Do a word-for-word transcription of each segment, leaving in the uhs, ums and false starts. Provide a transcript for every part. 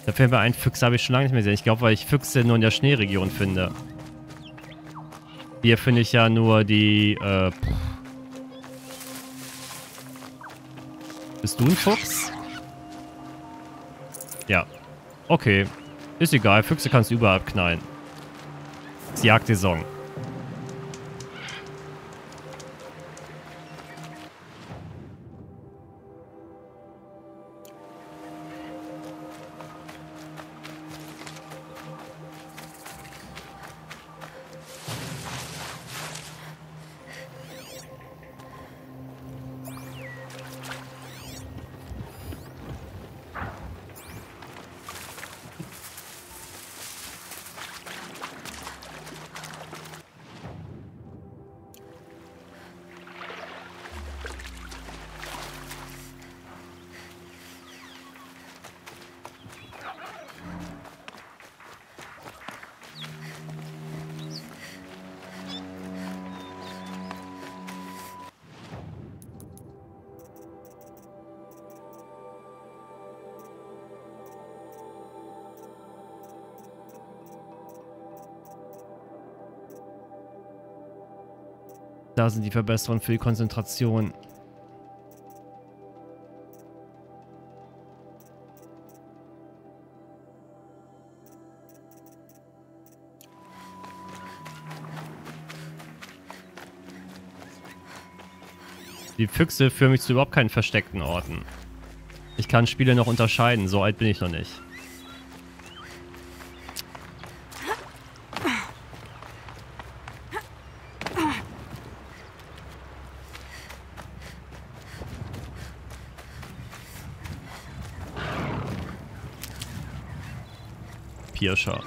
Da fällt mir ein, Füchse habe ich schon lange nicht mehr gesehen. Ich glaube, weil ich Füchse nur in der Schneeregion finde. Hier finde ich ja nur die, äh... Bist du ein Fuchs? Ja. Okay. Ist egal, Füchse kannst du überall abknallen. Ist Jagdsaison. Da sind die Verbesserungen für die Konzentration. Die Füchse führen mich zu überhaupt keinen versteckten Orten. Ich kann Spiele noch unterscheiden, so alt bin ich noch nicht. Pirscher.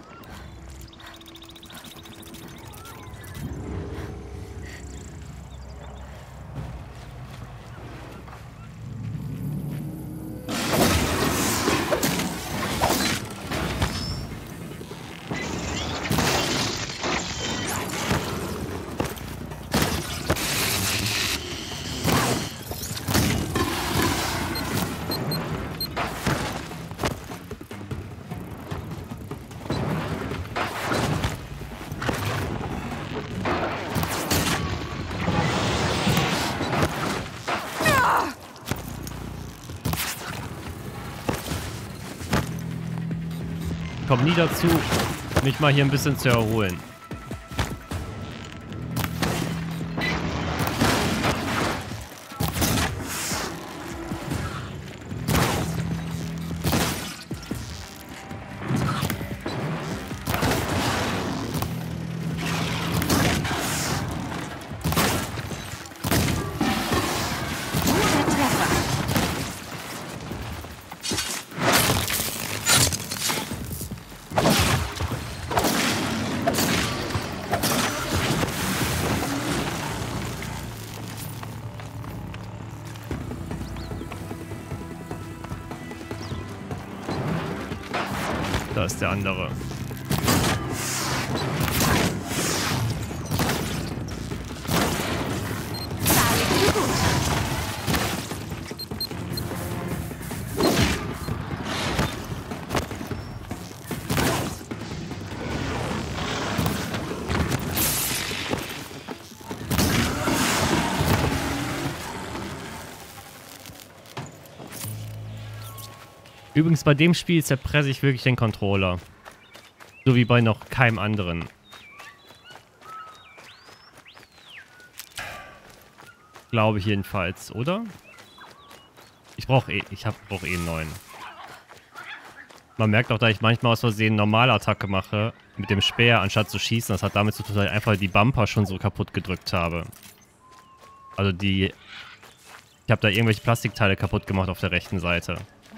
Komm nie dazu, mich mal hier ein bisschen zu erholen. Da ist der andere. Übrigens, bei dem Spiel zerpresse ich wirklich den Controller. So wie bei noch keinem anderen. Glaube ich jedenfalls, oder? Ich brauche eh, ich hab, brauch eh einen neuen. Man merkt auch, dass ich manchmal aus Versehen normale Attacke mache mit dem Speer, anstatt zu schießen. Das hat damit zu tun, dass ich einfach die Bumper schon so kaputt gedrückt habe. Also die... Ich habe da irgendwelche Plastikteile kaputt gemacht auf der rechten Seite.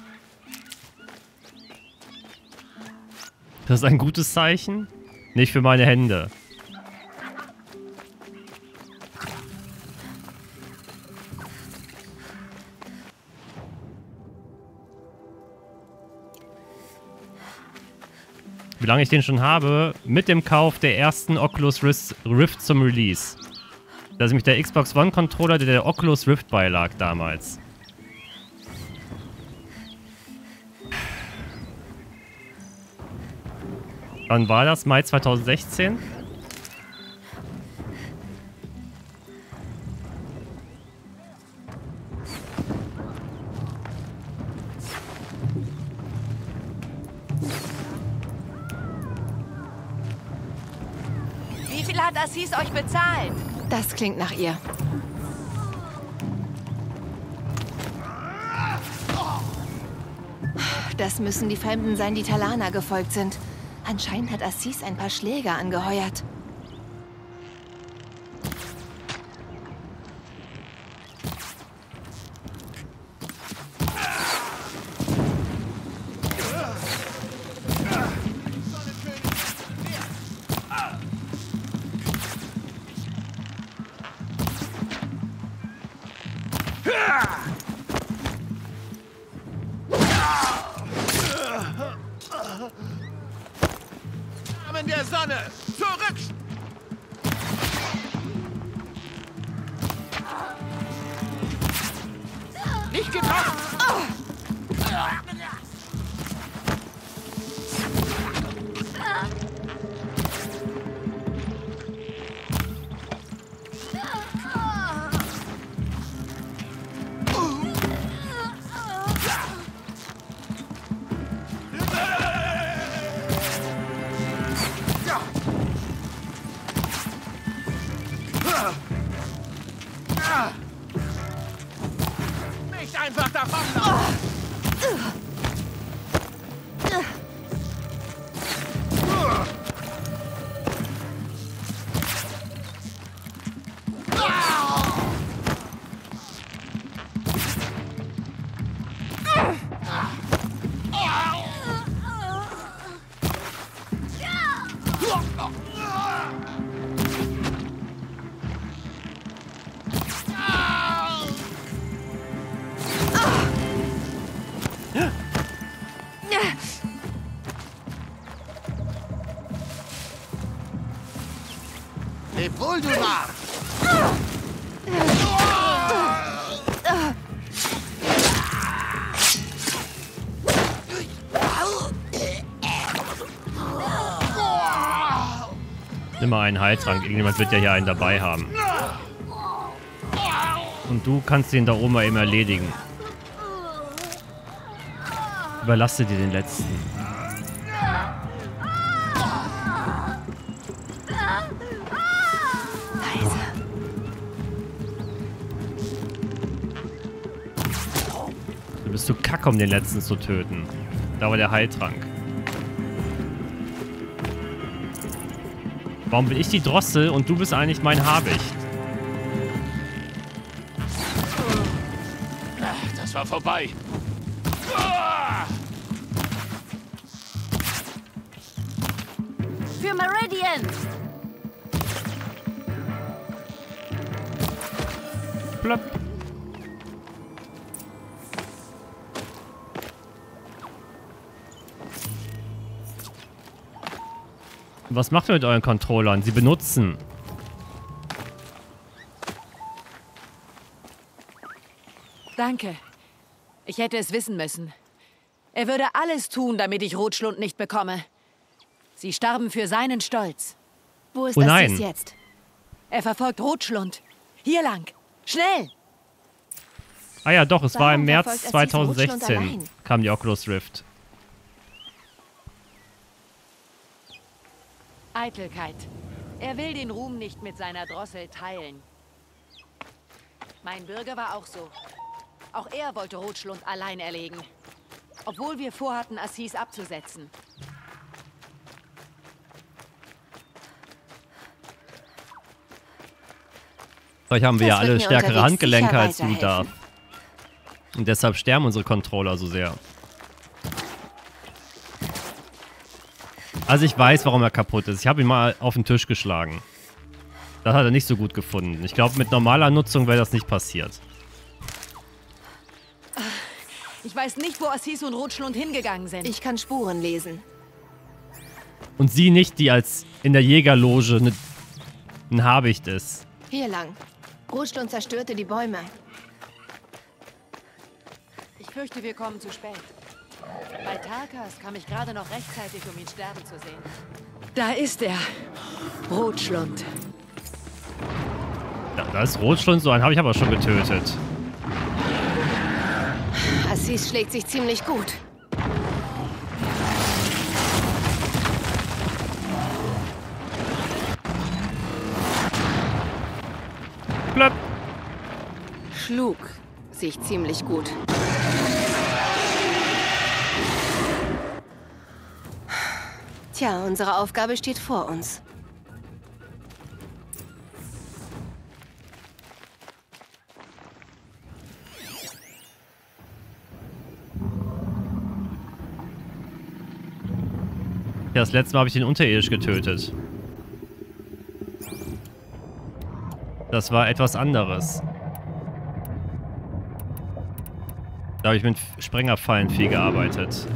Das ist ein gutes Zeichen? Nicht für meine Hände. Wie lange ich den schon habe? Mit dem Kauf der ersten Oculus Rift zum Release. Das ist nämlich der Xbox One Controller, der der Oculus Rift beilag damals. Wann war das? Mai zweitausendsechzehn? Wie viel hat Assis euch bezahlt? Das klingt nach ihr. Das müssen die Fremden sein, die Talana gefolgt sind. Anscheinend hat Assis ein paar Schläger angeheuert. Namen der Sonne! Zurück! Nicht getroffen! Nicht einfach davon! Leb wohl, du Narr! Nimm mal einen Heiltrank. Irgendjemand wird ja hier einen dabei haben. Und du kannst den da oben mal eben erledigen. Überlasse dir den letzten. Leise. Du bist zu kack, um den letzten zu töten. Da war der Heiltrank. Warum bin ich die Drossel und du bist eigentlich mein Habicht? Das war vorbei. Für Meridian! Plopp. Was macht ihr mit euren Controllern? Sie benutzen. Danke. Ich hätte es wissen müssen. Er würde alles tun, damit ich Rotschlund nicht bekomme. Sie starben für seinen Stolz. Wo ist Oh das nein. Sis jetzt? Er verfolgt Rotschlund. Hier lang. Schnell! Ah ja, doch, es war Warum im März verfolgt Assis Rotschlund zweitausendsechzehn. allein? Kam die Oculus Rift. Eitelkeit. Er will den Ruhm nicht mit seiner Drossel teilen. Mein Bürger war auch so. Auch er wollte Rotschlund allein erlegen. Obwohl wir vorhatten, Assis abzusetzen. Vielleicht haben wir ja Das wird alle mir stärkere unterwegs Handgelenke sicher als du da. weiterhelfen. Und deshalb sterben unsere Controller so sehr. Also ich weiß, warum er kaputt ist. Ich habe ihn mal auf den Tisch geschlagen. Das hat er nicht so gut gefunden. Ich glaube, mit normaler Nutzung wäre das nicht passiert. Ich weiß nicht, wo Assis und Rotschlund hingegangen sind. Ich kann Spuren lesen. Und sie nicht, die als in der Jägerloge ne, ein Habicht ist. Hier lang. Rotschlund zerstörte die Bäume. Ich fürchte, wir kommen zu spät. Bei Tarkas kam ich gerade noch rechtzeitig, um ihn sterben zu sehen. Da ist er. Rotschlund. Ja, da ist Rotschlund, so einen habe ich aber schon getötet. Assis schlägt sich ziemlich gut. Blöpp. Schlug sich ziemlich gut. Tja, unsere Aufgabe steht vor uns. Ja, das letzte Mal habe ich den unterirdisch getötet. Das war etwas anderes. Da habe ich mit Sprengerpfeilen viel gearbeitet.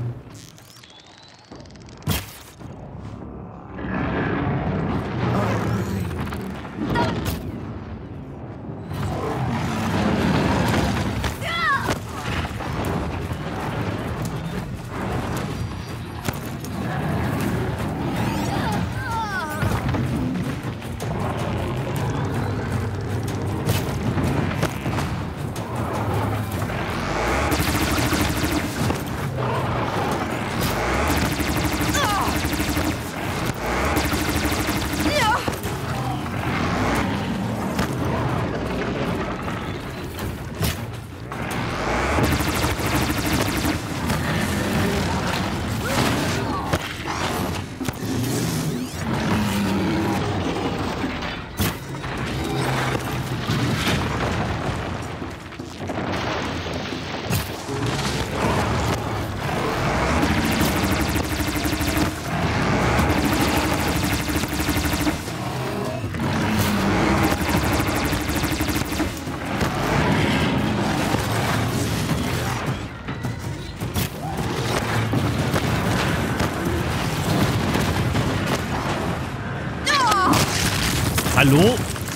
Hallo?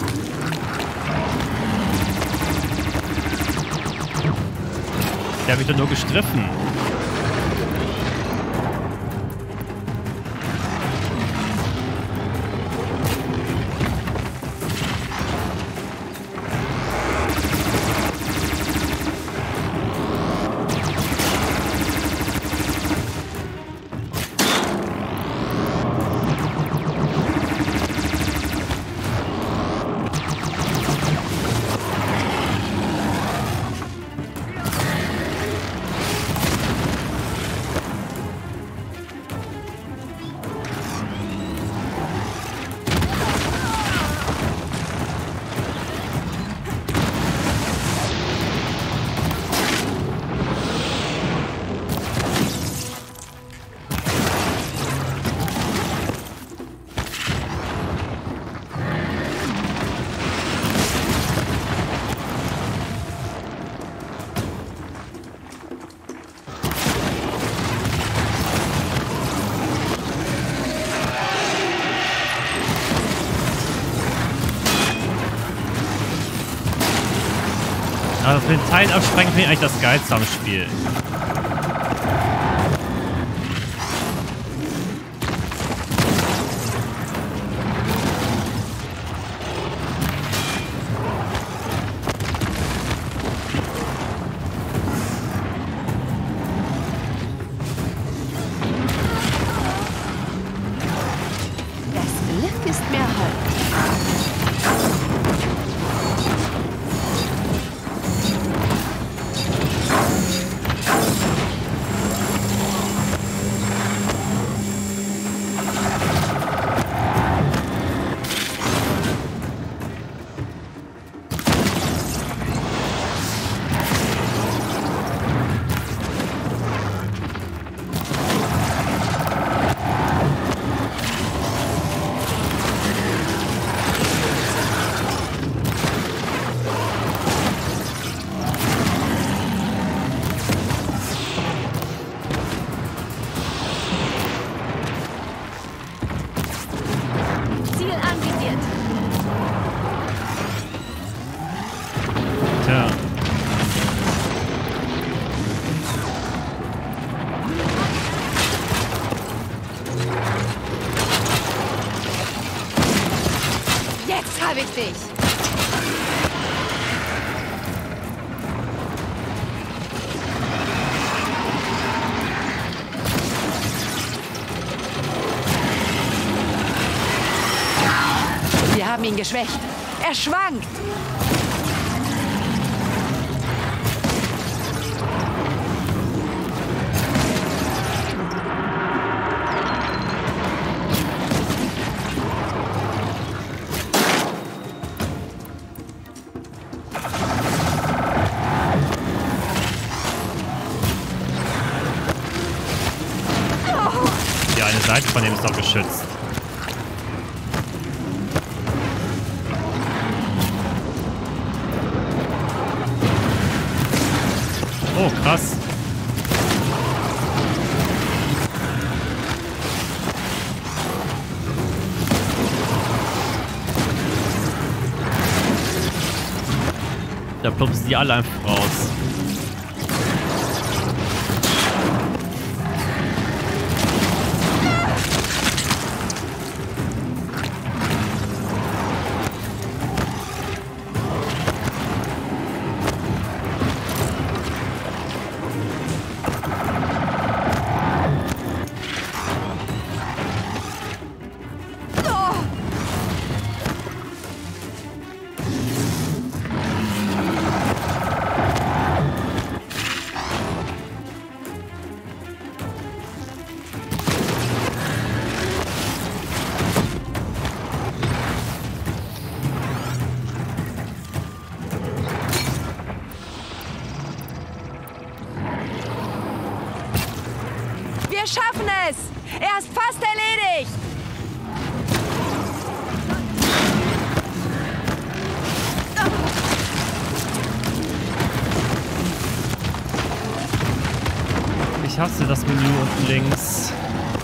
Der hat mich doch nur gestriffen. Aber für den Teil absprengen finde ich eigentlich das Geilste am Spiel. Das Glück ist mir hold. haben ihn geschwächt. Er schwankt. Die eine Seite von dem ist doch geschützt. Oh, krass. Da plumpsen die alle einfach raus. Wir schaffen es! Er ist fast erledigt! Ich hasse das Menü unten links.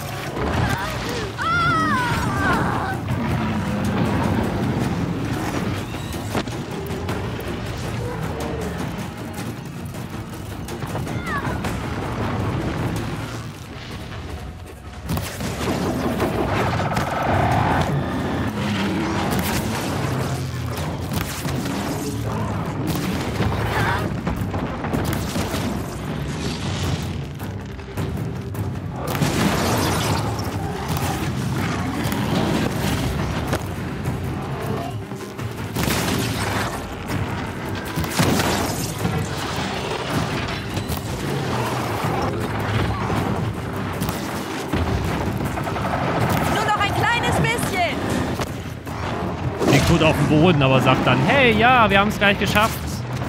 Tut auf dem Boden, aber sagt dann, hey, ja, wir haben es gleich geschafft.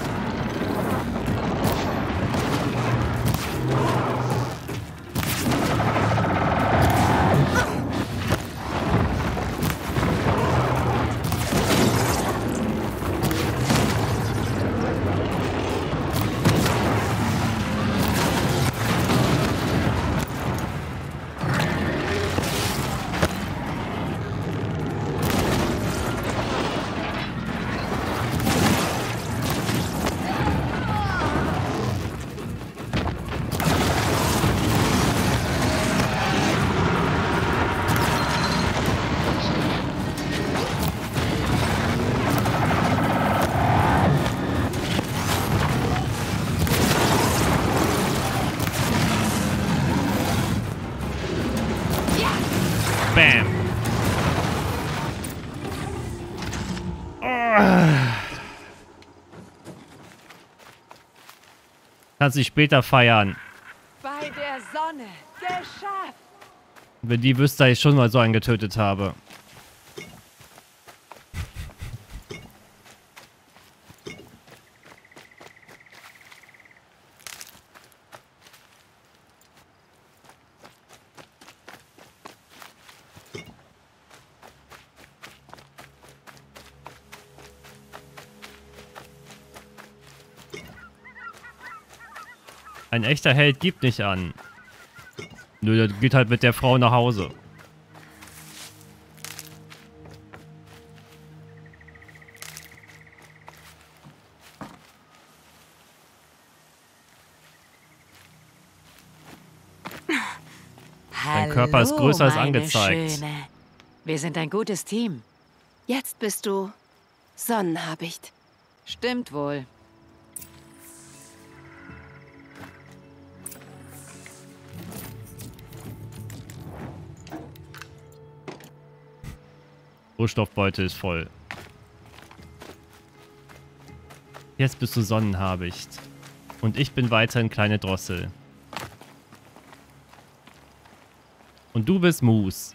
Bam. Oh. Kannst dich später feiern. Bei der Sonne. Geschafft. Wenn die wüsste, dass ich schon mal so einen getötet habe. Ein echter Held gibt nicht an. Nö, der geht halt mit der Frau nach Hause. Dein Körper ist größer als angezeigt. Schöne. Wir sind ein gutes Team. Jetzt bist du Sonnenhabicht. Stimmt wohl. Rohstoffbeutel ist voll. Jetzt bist du Sonnenhabicht. Und ich bin weiterhin kleine Drossel. Und du bist Moose.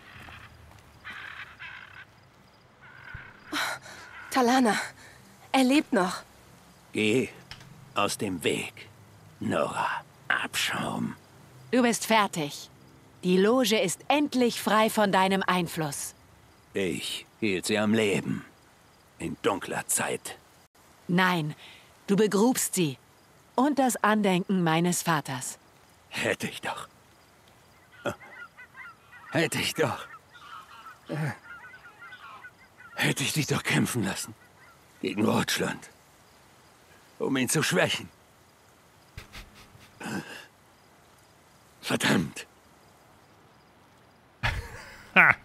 Talana, er lebt noch. Geh aus dem Weg. Nora, Abschaum. Du bist fertig. Die Loge ist endlich frei von deinem Einfluss. Ich hielt sie am Leben. In dunkler Zeit. Nein, du begrubst sie. Und das Andenken meines Vaters. Hätte ich doch. Hätte ich doch. Hätte ich dich doch kämpfen lassen. Gegen Rotschland. Um ihn zu schwächen. Verdammt. Ha!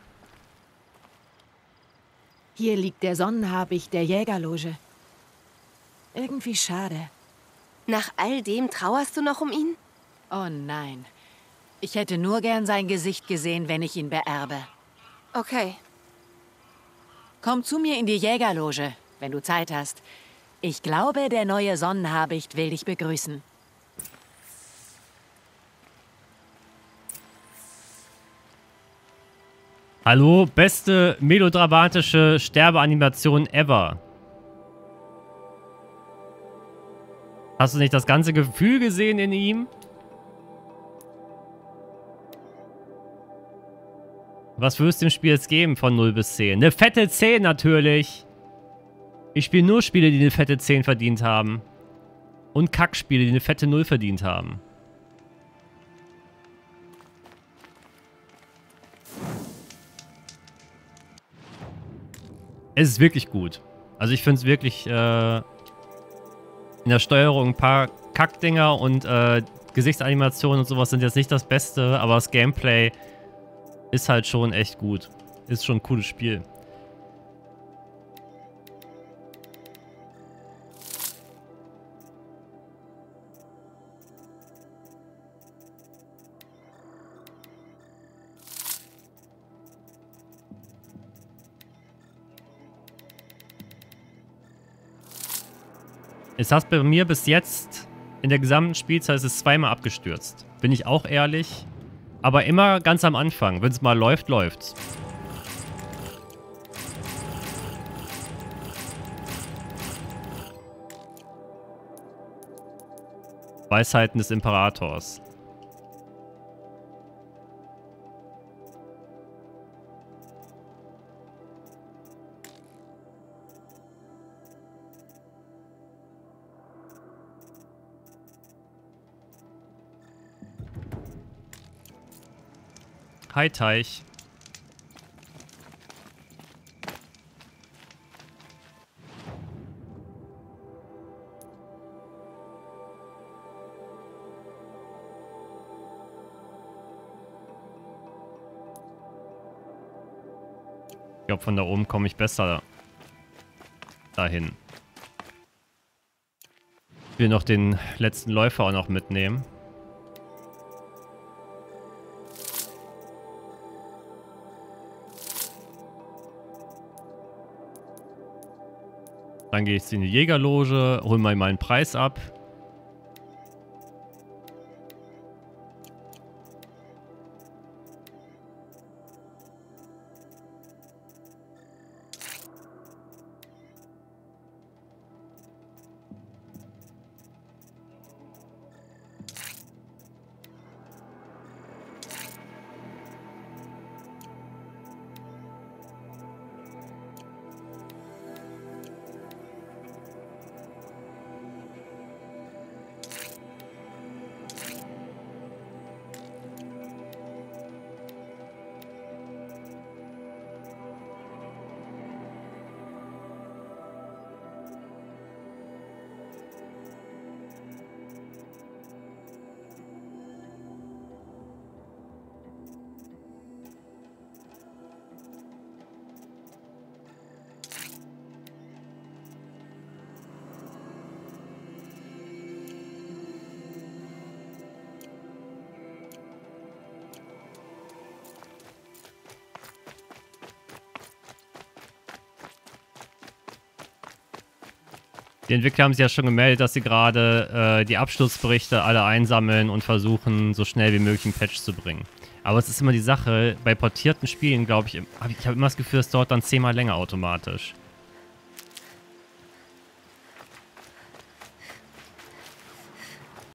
Hier liegt der Sonnenhabicht der Jägerloge. Irgendwie schade. Nach all dem trauerst du noch um ihn? Oh nein. Ich hätte nur gern sein Gesicht gesehen, wenn ich ihn beerbe. Okay. Komm zu mir in die Jägerloge, wenn du Zeit hast. Ich glaube, der neue Sonnenhabicht will dich begrüßen. Hallo, beste melodramatische Sterbeanimation ever. Hast du nicht das ganze Gefühl gesehen in ihm? Was würdest du dem Spiel jetzt geben von null bis zehn? Eine fette zehn natürlich. Ich spiele nur Spiele, die eine fette zehn verdient haben. Und Kackspiele, die eine fette null verdient haben. Es ist wirklich gut. Also ich finde es wirklich äh, in der Steuerung ein paar Kackdinger und äh, Gesichtsanimationen und sowas sind jetzt nicht das Beste, aber das Gameplay ist halt schon echt gut. Ist schon ein cooles Spiel. Es hat bei mir bis jetzt in der gesamten Spielzeit ist es zweimal abgestürzt. Bin ich auch ehrlich. Aber immer ganz am Anfang. Wenn es mal läuft, läuft's. Weisheiten des Imperators. Hi Teich. Ich glaube, von da oben komme ich besser dahin. Ich will noch den letzten Läufer auch noch mitnehmen. Dann gehe ich in die Jägerloge, hol mal meinen Preis ab. Die Entwickler haben sich ja schon gemeldet, dass sie gerade äh, die Absturzberichte alle einsammeln und versuchen, so schnell wie möglich einen Patch zu bringen. Aber es ist immer die Sache, bei portierten Spielen, glaube ich, hab ich, ich habe immer das Gefühl, es dauert dann zehnmal länger automatisch.